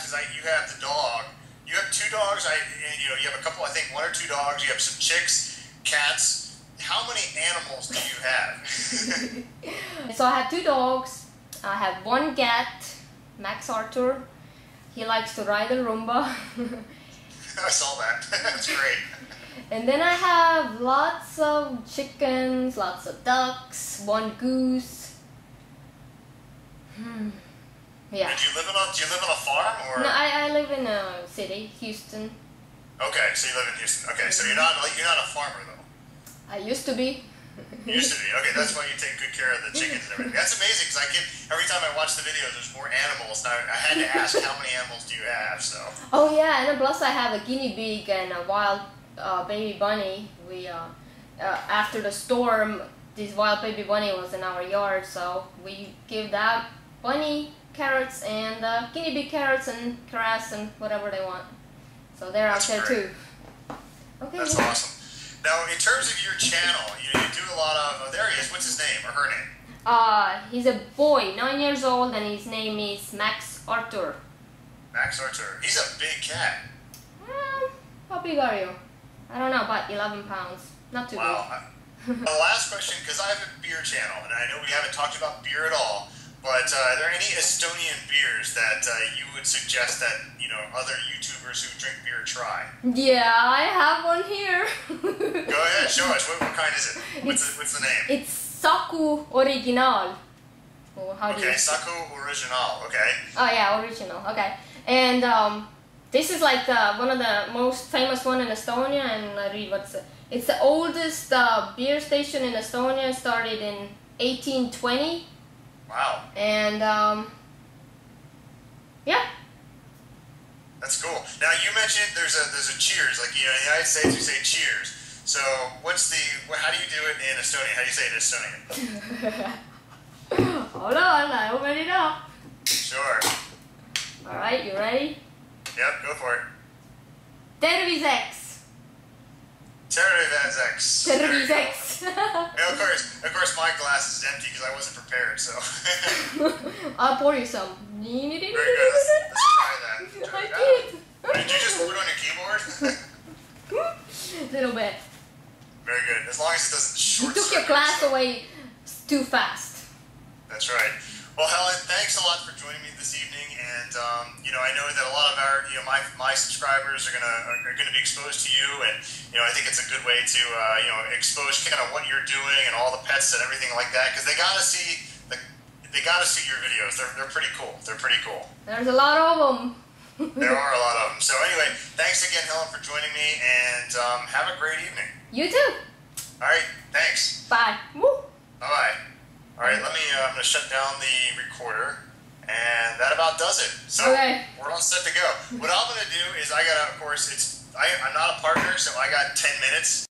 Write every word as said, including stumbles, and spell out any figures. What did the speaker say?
because I you have the dog. You have two dogs. I you know you have a couple. I think one or two dogs. You have some chicks, cats. How many animals do you have? So I have two dogs. I have one cat, Max Arthur. He likes to ride a Roomba. I saw that. That's great. And then I have lots of chickens, lots of ducks, one goose. Hmm. Yeah. Do you live on a, do you live on a farm or? No, I, I live in a city, Houston. Okay, so you live in Houston. Okay, so you're not like you're not a farmer though. I used to be. Used to be. Okay, that's why you take good care of the chickens and everything. That's amazing because I get every time I watch the videos, there's more animals. Now I had to ask how many animals do you have? So. Oh yeah, and plus I have a guinea pig and a wild uh, baby bunny. We uh, uh, after the storm, this wild baby bunny was in our yard, so we give that bunny carrots and uh, guinea pig carrots and grass and whatever they want. So they're That's out there great. too. Okay. That's yeah. awesome. Now, in terms of your channel, you, you do a lot of. Oh, there he is. What's his name or her name? Uh, he's a boy, nine years old, and his name is Max Arthur. Max Arthur. He's a big cat. Um, how big are you? I don't know, about eleven pounds. Not too Wow. big. The last question, because I have a beer channel, and I know we haven't talked about beer at all, but uh, are there any Estonian beers that uh, you would suggest that you know other YouTubers who drink beer try? Yeah, I have one here. Go ahead, show us. What, what kind is it? What's the, what's the name? It's Saku Originaal. Oh, how do Okay, you... Saku Originaal. Okay. Oh yeah, original. Okay, and um, this is like uh, one of the most famous one in Estonia. And I read what's it. It's the oldest uh, beer station in Estonia. Started in eighteen twenty. Wow. And um, yeah. That's cool. Now you mentioned there's a there's a cheers. Like you know, in the United States we say cheers. So what's the how do you do it in Estonia? How do you say it in Estonian? Hold on, I open it up. Sure. All right, you ready? Yep, go for it. TerviSEX. TerviSEX. TerviSEX. Yeah, of course, of course, my glass is empty because I wasn't prepared. So. I'll pour you some. Very good. Let's, let's try that. Try I that. did. Did you just put it on your keyboard? Little bit. Very good. As long as it doesn't You short took your circuit, glass so. away too fast. That's right. Well, Helen, thanks a lot for joining me this evening. And um, you know, I know that a lot of our, you know, my my subscribers are gonna are gonna be exposed to you, and you know, I think it's a good way to uh, you know expose kind of what you're doing and all the pets and everything like that, because they gotta see the they gotta see your videos. They're they're pretty cool. They're pretty cool. There's a lot of them. There are a lot of them. So anyway, thanks again, Helen, for joining me, and um, have a great evening. You too. All right, thanks. Bye. Woo. Bye bye. All right, let me. Uh, I'm gonna shut down the recorder. And that about does it. So okay. We're all set to go. What I'm going to do is I got to, of course, it's I, I'm not a partner, so I got ten minutes.